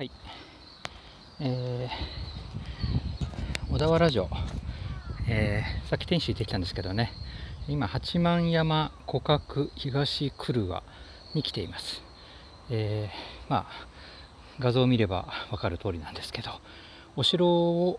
はい、小田原城、さっき天守行ってきたんですけどね、今八幡山古角東久留に来ています。画像を見れば分かる通りなんですけど、お城を、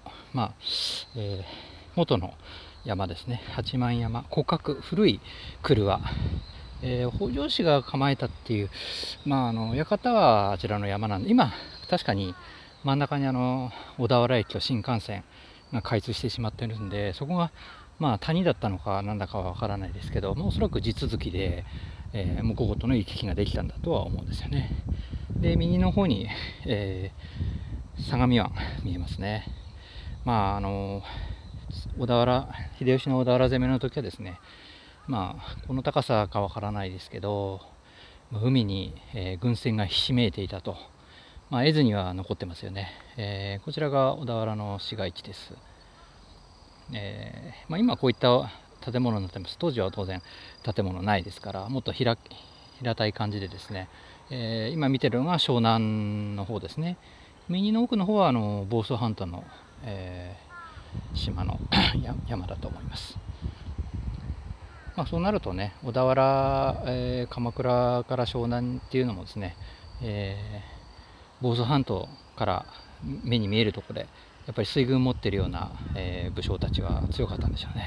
元の山ですね、八幡山古角古い久留北条氏が構えたっていう、館はあちらの山なんで、今確かに真ん中に小田原駅と新幹線が開通してしまってるんで、そこが谷だったのかなんだかは分からないですけど、おそらく地続きで、向こうとの行き来ができたんだとは思うんですよね。で、右の方に、相模湾見えますね。小田原秀吉の小田原攻めの時はですね、この高さかわからないですけど、海に、軍船がひしめいていたと、絵図には残ってますよね。こちらが小田原の市街地です。今こういった建物になってます。当時は当然建物ないですから、もっと平たい感じでですね、今見てるのが湘南の方ですね。右の奥の方は房総半島の、島の山だと思います。そうなるとね、小田原、鎌倉から湘南っていうのもですね、房総半島から目に見えるところでやっぱり水軍持ってるような、武将たちは強かったんでしょうね。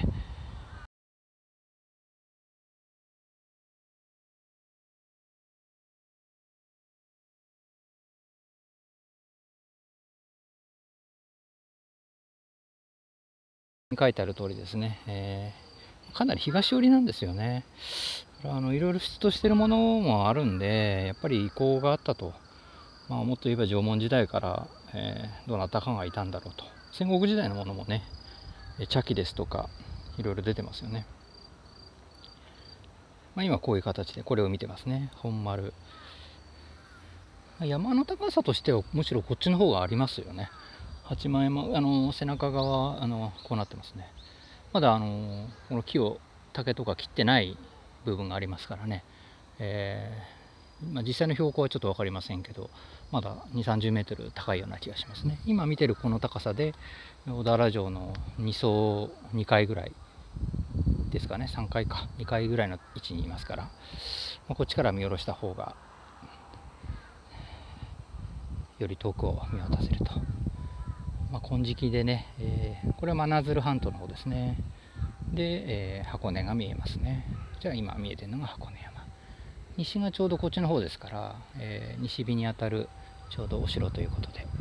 書いてある通りですね、かなり東寄りなんですよね。いろいろ出土してるものもあるんで、やっぱり遺構があったと、もっと言えば縄文時代から、どなたかがいたんだろうと。戦国時代のものもね、茶器ですとかいろいろ出てますよね。今こういう形でこれを見てますね。本丸、山の高さとしてはむしろこっちの方がありますよね。八幡山背中側こうなってますね。まだこの木を竹とか切ってない部分がありますからね、実際の標高はちょっと分かりませんけど、まだ2 3 0メートル高いような気がしますね。今見てるこの高さで小田原城の2層2階ぐらいですかね、3階か2階ぐらいの位置にいますから、こっちから見下ろした方がより遠くを見渡せると。金色でね、これは真鶴半島の方ですね。で、箱根が見えますね。じゃあ今見えてるのが箱根山。西がちょうどこっちの方ですから、西日にあたるちょうどお城ということで、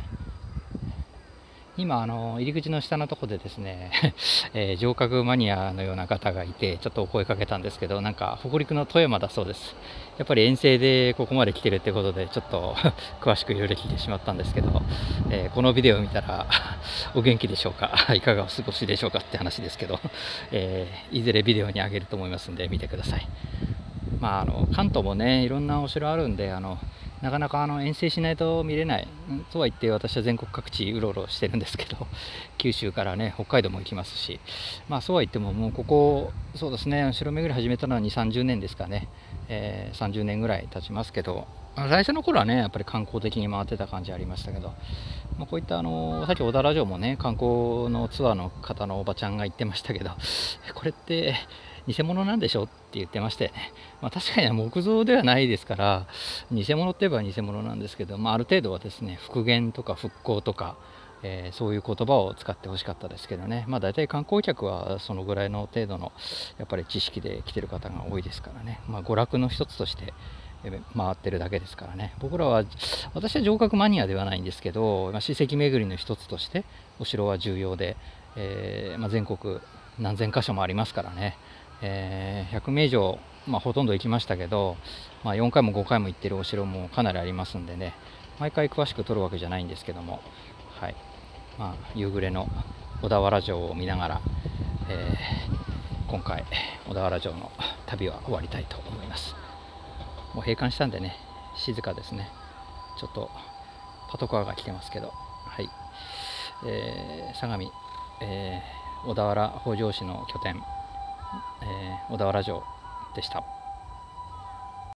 今入り口の下のところでですね、城郭マニアのような方がいて、ちょっとお声かけたんですけど、なんか北陸の富山だそうです。やっぱり遠征でここまで来てるってことで、ちょっと詳しくいろいろ聞いてしまったんですけど、このビデオを見たらお元気でしょうか、いかがお過ごしでしょうかって話ですけど、いずれビデオに上げると思いますんで見てください。関東もね、いろんなお城あるんで、なかなか遠征しないと見れない、とは言って私は全国各地うろうろしてるんですけど、九州からね北海道も行きますし、そうは言ってももうここそうですね、城巡り始めたのは2 3 0年ですかね、30年ぐらい経ちますけど、最初の頃はねやっぱり観光的に回ってた感じありましたけど、こういったさっき小田原城もね、観光のツアーの方のおばちゃんが言ってましたけど、これって偽物なんでしょって言ってましたよね。確かに木造ではないですから、偽物って言えば偽物なんですけど、ある程度はですね、復元とか復興とか、そういう言葉を使ってほしかったですけどね。大体観光客はそのぐらいの程度のやっぱり知識で来てる方が多いですからね。娯楽の一つとして回ってるだけですからね。私は城郭マニアではないんですけど、史跡巡りの一つとしてお城は重要で、全国何千箇所もありますからね。100名以上、ほとんど行きましたけど、4回も5回も行ってるお城もかなりありますんでね、毎回詳しく撮るわけじゃないんですけども、はい、夕暮れの小田原城を見ながら、今回小田原城の旅は終わりたいと思います。もう閉館したんでね、静かですね。ちょっとパトカーが来てますけど、はい、相模、小田原北条氏の拠点、小田原城でした。